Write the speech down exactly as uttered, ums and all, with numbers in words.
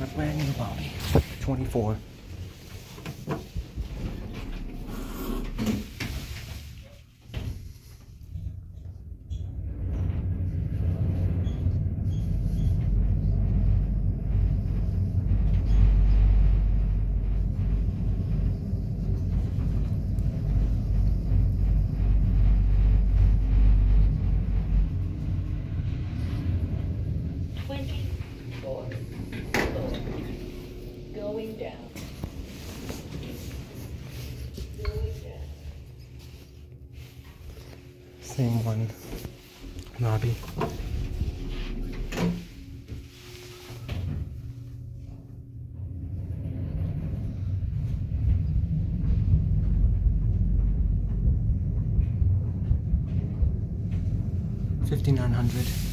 brand new lobby. twenty-four. twenty-four. Going down. Going down. Same one. Lobby. fifty-nine hundred.